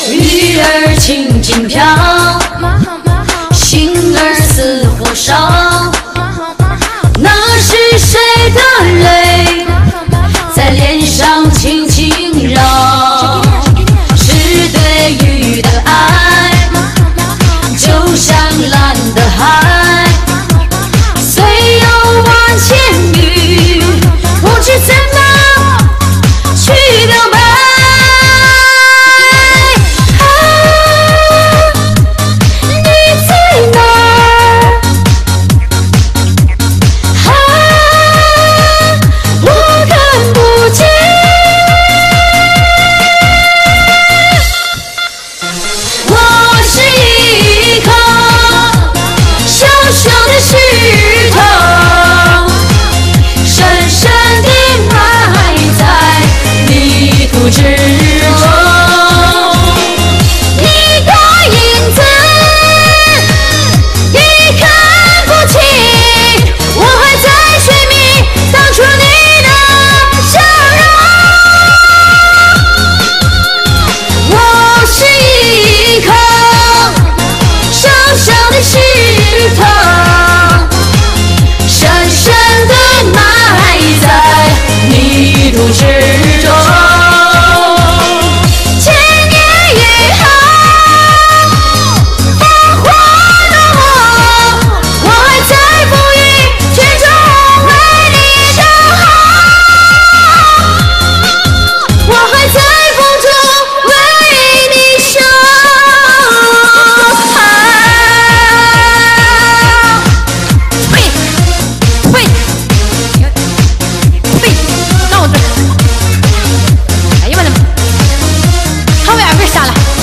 鱼儿轻轻飘，心儿似火烧。那是谁的泪在脸上轻轻绕？是对鱼的爱，就像蓝的海，虽有万千语，不知怎么去表白。之中，一个影子，已看不清。我还在寻觅当初你的笑容。我是一颗小小的石头，深深地埋在泥土之中。 傻了。